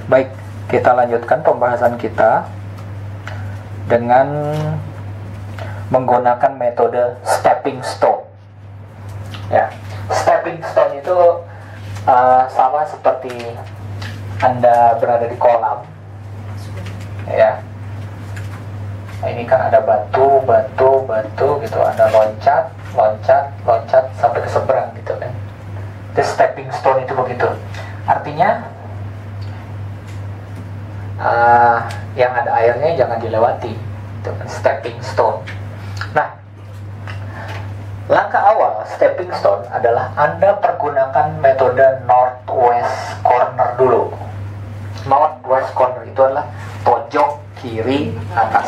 Baik, kita lanjutkan pembahasan kita dengan menggunakan metode stepping stone. Ya, stepping stone itu sama seperti Anda berada di kolam. Ya. Nah, ini kan ada batu gitu, ada loncat sampai ke seberang gitu kan. The stepping stone itu begitu. Artinya yang ada airnya jangan dilewati. Itu kan stepping stone. Nah, langkah awal stepping stone adalah Anda pergunakan metode northwest corner dulu. Northwest corner itu adalah pojok kiri atas.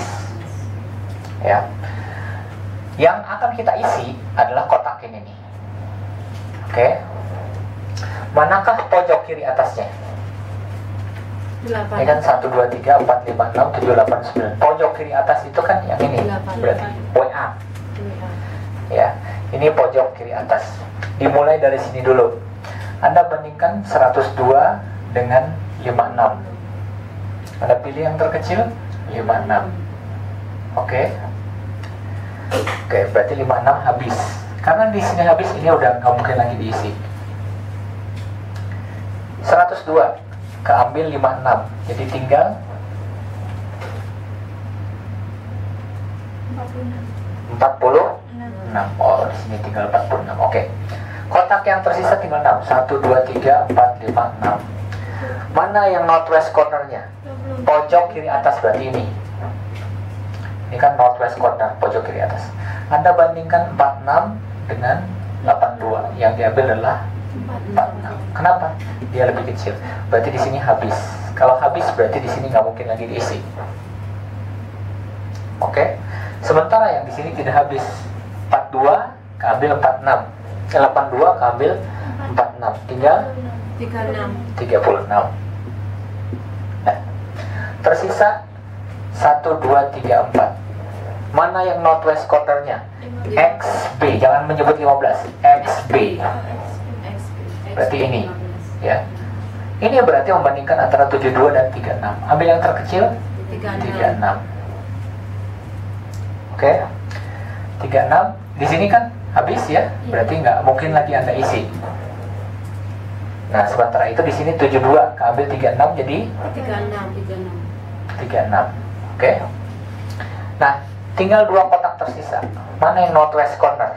Ya. Yang akan kita isi adalah kotak ini nih. Oke. Manakah pojok kiri atasnya? 8. Ini kan 1, 2, 3, 4, 5, 6, 7, 8, 9. Pojok kiri atas itu kan yang ini. 8. Berarti WA. Ya, ini pojok kiri atas. Dimulai dari sini dulu. Anda bandingkan 102 dengan 56. Anda pilih yang terkecil 56. Oke. Oke, berarti 56 habis. Karena di sini habis, ini udah nggak mungkin lagi diisi. 102 keambil 56. Jadi tinggal 46. Oh, di sini tinggal 46. Oke. Kotak yang tersisa tinggal 6. 1, 2, 3, 4, 5, 6. Mana yang northwest cornernya? Pojok kiri atas, berarti ini. Ini kan northwest corner, pojok kiri atas. Anda bandingkan 46 dengan 82. Yang diambil adalah 46. Kenapa? Dia lebih kecil. Berarti di sini habis. Kalau habis berarti di sini nggak mungkin lagi diisi. Oke. Sementara yang di sini tidak habis. 42 keambil 46. 82 keambil 46. Tinggal 36. Nah, tersisa 1, 2, 3, 4. Mana yang northwest cornernya? XB. Jangan menyebut 15. XB. Berarti ini. Ya. Ini berarti membandingkan antara 72 dan 36. Ambil yang terkecil 36. Oke. 36. Di sini kan habis ya. Berarti nggak mungkin lagi Anda isi. Nah, sementara itu di sini 72 keambil 36 jadi 36. Oke. Nah, tinggal 2 kotak tersisa. Mana yang northwest corner?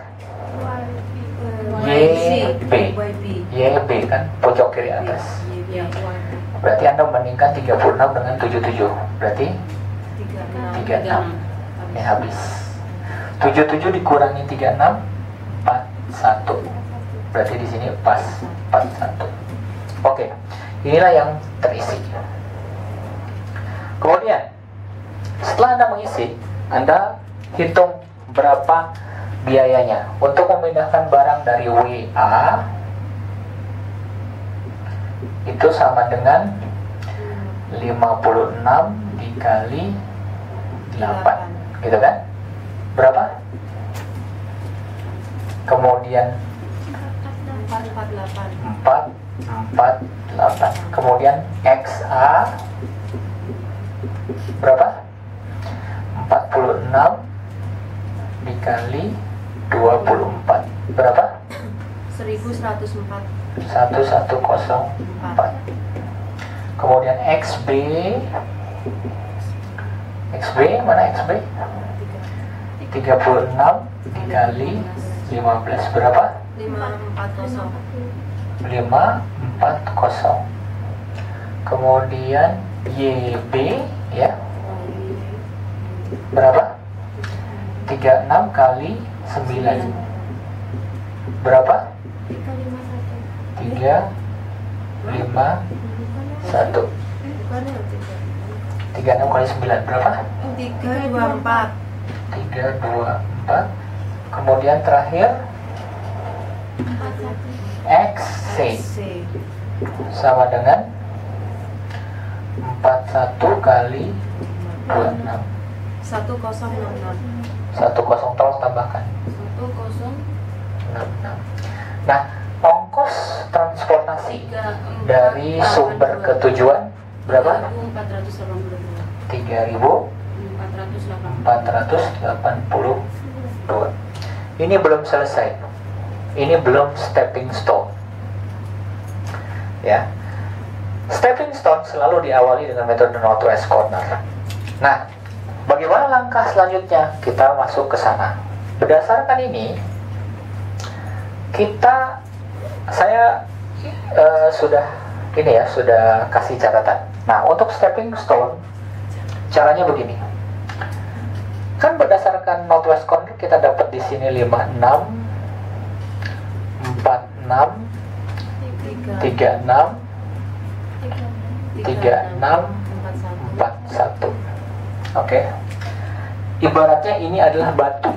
YB kan, pojok kiri atas. Berarti Anda membandingkan 36 dengan 77. Berarti 36. Ini habis. 77 dikurangi 36 41. Berarti di sini pas 41. Oke. Inilah yang terisi. Kemudian setelah Anda mengisi, Anda hitung berapa biayanya untuk memindahkan barang dari WA. Itu sama dengan 56 dikali 8, gitu kan? Berapa? Kemudian 448. Kemudian XA berapa? 46 dikali 24. Berapa? 1104. 1104. Kemudian XB mana XB? 36 dikali 15 berapa? 540. Kemudian YB ya berapa? 36 kali 9 berapa? 351. 36 kali 9 berapa? 324. Kemudian terakhir XC sama dengan 41 kali 26. 10 tolong tambahkan 1066. Nah, ongkos transportasi dari sumber ke tujuan berapa? 3.482. 3.482. Ini belum selesai. Ini belum stepping stone. Ya. Stepping stone selalu diawali dengan metode northwest corner. Nah, bagaimana langkah selanjutnya? Kita masuk ke sana. Berdasarkan ini, saya sudah kasih catatan. Nah, untuk stepping stone, caranya begini. Kan berdasarkan northwest corner kita dapat di sini 56, 46, 36, 36, 41. Oke. Ibaratnya ini adalah batu.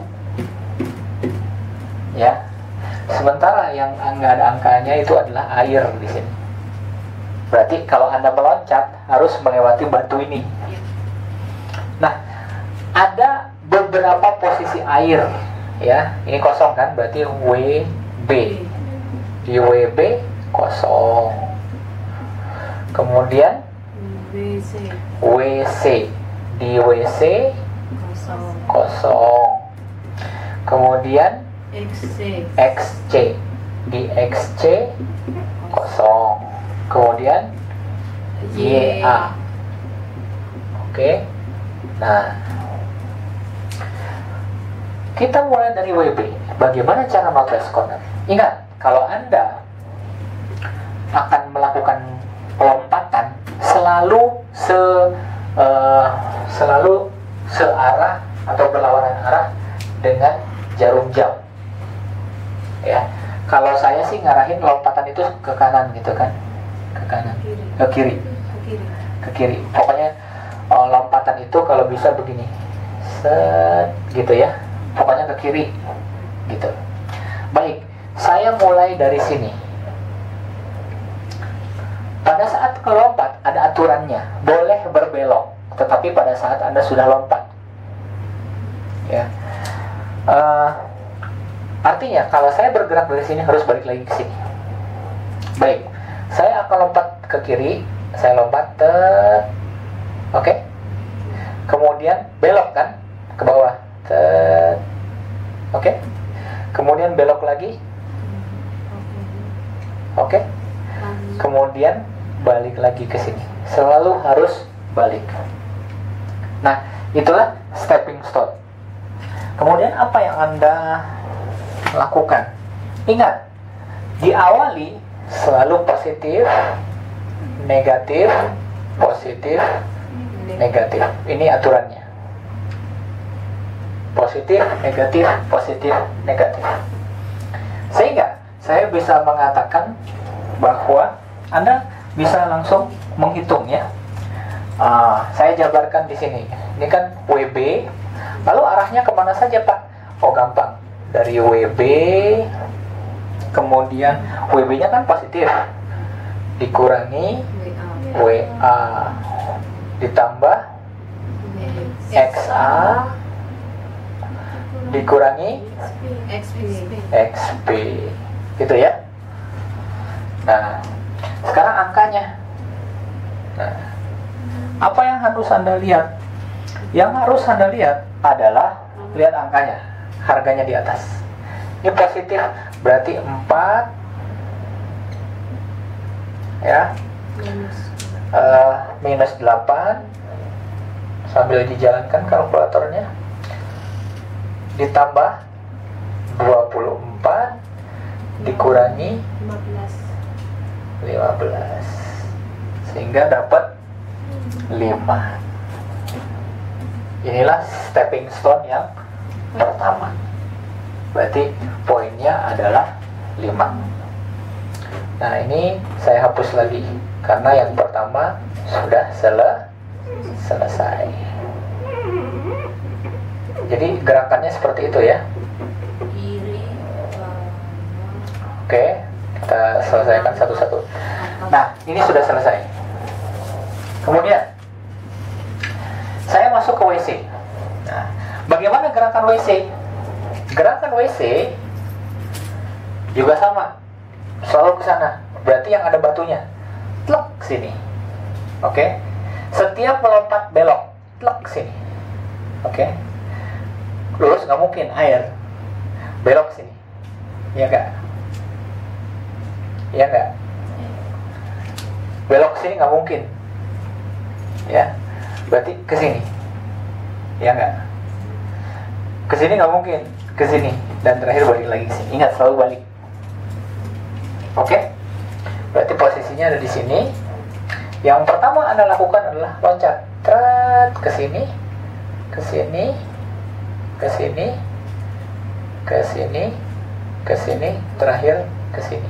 Ya. Sementara yang nggak ada angkanya itu adalah air di sini. Berarti kalau Anda meloncat harus melewati batu ini. Nah, ada beberapa posisi air, ya. Ini kosong kan, berarti WB. Di WB kosong. Kemudian WC. Di WC kosong. Kemudian XC. Di XC kosong. Kemudian YA. Oke. Nah, kita mulai dari WB. Bagaimana cara northwest corner? Ingat, kalau Anda akan melakukan pelompatan selalu searah atau berlawanan arah dengan jarum jam. Ya, kalau saya sih ngarahin lompatan itu ke kanan gitu kan, ke kanan, ke kiri. Pokoknya lompatan itu kalau bisa begini, set gitu ya. Pokoknya ke kiri gitu. Baik, saya mulai dari sini. Pada saat kelompat ada aturannya, boleh berbelok, tetapi pada saat Anda sudah lompat, ya. Artinya kalau saya bergerak dari sini harus balik lagi ke sini. Baik, saya akan lompat ke kiri, saya lompat oke. Kemudian belok kan ke bawah. Oke. Kemudian belok lagi. Oke. Kemudian balik lagi ke sini. Selalu harus balik. Nah, itulah stepping stone. Kemudian apa yang Anda lakukan? Ingat, diawali selalu positif, negatif, positif, negatif. Ini aturannya. Positif, negatif, positif, negatif. Sehingga saya bisa mengatakan bahwa Anda bisa langsung menghitung ya. Saya jabarkan di sini. Ini kan WB. Lalu arahnya kemana saja Pak? Oh gampang. Dari WB, kemudian WB-nya kan positif, dikurangi WA, ditambah XA, dikurangi XP, gitu ya. Nah, sekarang angkanya. Nah, apa yang harus Anda lihat? Yang harus Anda lihat adalah lihat angkanya, harganya di atas. Ini positif, berarti 4 ya, minus 8 sambil dijalankan kalkulatornya, ditambah 24 dikurangi 15 sehingga dapat 5. Inilah stepping stone yang pertama. Berarti poinnya adalah 5. Nah, ini saya hapus lagi karena yang pertama sudah selesai. Jadi gerakannya seperti itu ya. Oke, kita selesaikan satu-satu. Nah, ini sudah selesai. Kemudian saya masuk ke WC. Nah, bagaimana gerakan WC? Gerakan WC juga sama, selalu ke sana. Berarti yang ada batunya, tlek sini. Oke. Setiap melompat belok, tlek sini. Oke. Lurus nggak mungkin, air. Belok sini. Iya nggak? Iya nggak? Belok sini nggak mungkin. Ya. Berarti ke sini. Iya nggak? Ke sini nggak mungkin. Ke sini. Dan terakhir balik lagi ke sini. Ingat, selalu balik. Oke? Berarti posisinya ada di sini. Yang pertama Anda lakukan adalah loncat. Tret ke sini, ke sini, ke sini, ke sini, ke sini, terakhir ke sini.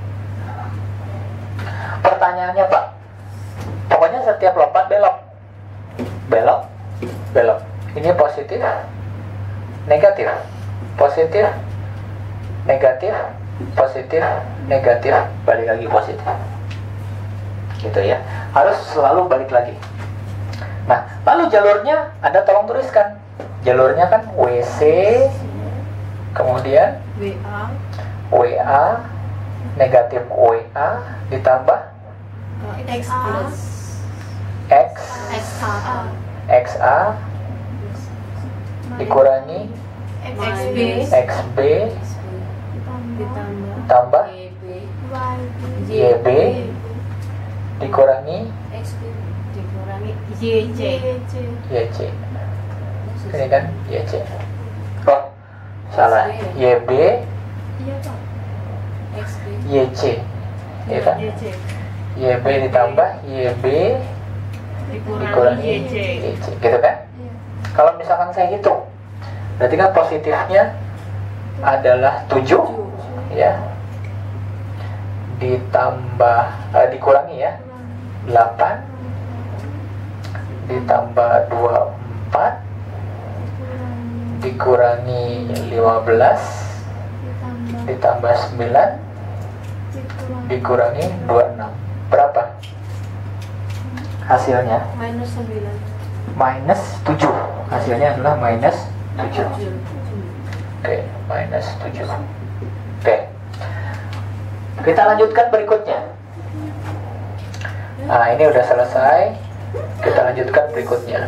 Pertanyaannya, Pak, pokoknya setiap lompat belok, belok, belok. Ini positif, negatif, positif, negatif, positif, negatif, balik lagi positif. Gitu ya, harus selalu balik lagi. Nah, lalu jalurnya Anda tolong tuliskan. Jalurnya kan WC, kemudian WA, negatif WA ditambah XA dikurangi XB ditambah YB dikurangi YC. Ini kan YC. Oh, salah. YB YC. Ya kan? YB ditambah YB dikurangi YC. Gitu kan? Kalau misalkan saya hitung, berarti kan positifnya adalah 7 ya. Ditambah dikurangi ya 8 ditambah 24 dikurangi 15 ditambah 9 dikurangi 26. Berapa hasilnya? Minus 7. Hasilnya adalah minus 7. Oke, minus 7. Oke. Kita lanjutkan berikutnya. Nah, ini udah selesai. Kita lanjutkan berikutnya.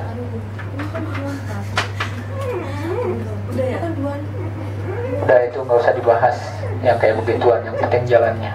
Udah, itu nggak usah dibahas yang kayak begituan, yang penting jalannya.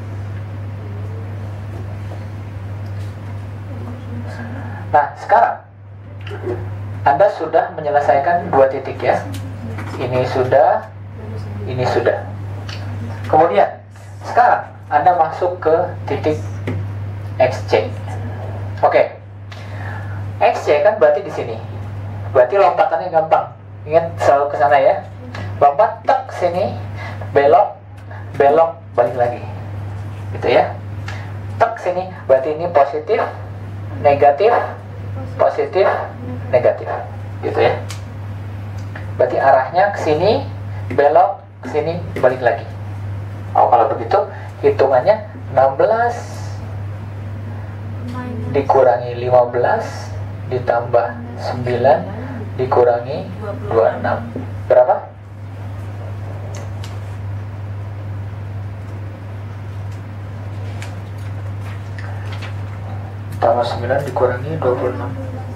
Nah, sekarang Anda sudah menyelesaikan 2 titik ya. Ini sudah, ini sudah. Kemudian sekarang Anda masuk ke titik XC. Oke. XC kan berarti di sini. Berarti lompatannya gampang. Ingat selalu ke sana ya. Lompat tek sini, belok, belok, balik lagi. Gitu ya. Tek sini, berarti ini positif, negatif, positif, negatif. Gitu ya. Berarti arahnya ke sini, belok, ke sini, balik lagi. Oh, kalau begitu hitungannya 16 dikurangi 15 ditambah 9 dikurangi 26. Berapa? Tambah 9 dikurangi 26.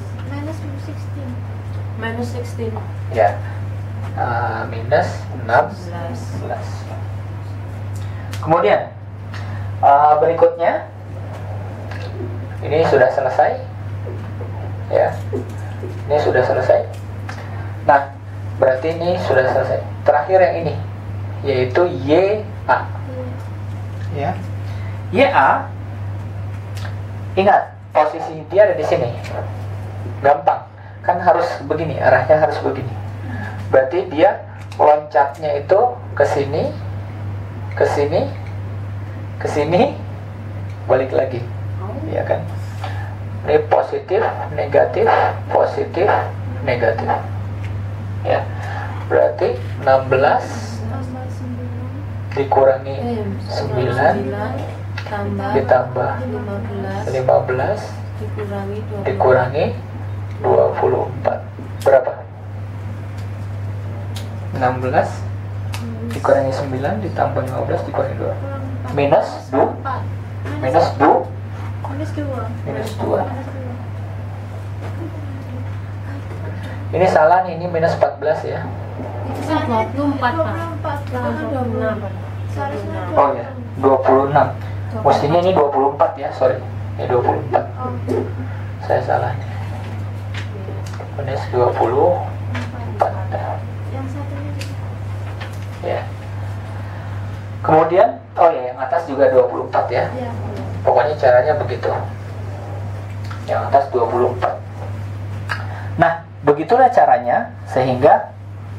Minus 16. Ya. Minus 16. Kemudian berikutnya, ini sudah selesai ya, ini sudah selesai. Nah, berarti ini sudah selesai. Terakhir yang ini, yaitu YA ya. YA, ingat posisi dia ada di sini. Gampang kan, harus begini, arahnya harus begini. Berarti dia loncatnya itu ke sini, ke sini, ke sini, balik lagi, ya kan? Ini positif, negatif, positif, negatif, ya. Berarti 16 dikurangi 9 ditambah 15 dikurangi 24. Berapa? 16 dikurangi 9 ditambah 15 dikurangi 2. Minus 2. Minus 2. Minus 2. Minus 2. Ini salah nih, ini minus 14 ya. Itu kan 24, Pak. 26. Oh ya, 26. Mestinya ini 24 ya, sorry. Ini 24. Saya salah. Minus 24. Yang satunya juga. Ya. Kemudian, oh ya, yang atas juga 24 ya. Iya. Pokoknya caranya begitu. Yang atas 24. Nah, begitulah caranya sehingga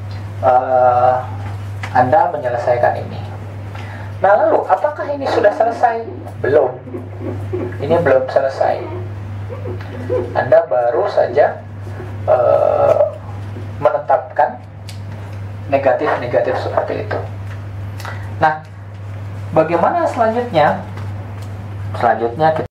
Anda menyelesaikan ini. Nah, lalu apakah ini sudah selesai? Belum. Ini belum selesai. Anda baru saja menetapkan negatif-negatif seperti itu. Nah, bagaimana selanjutnya? Selanjutnya kita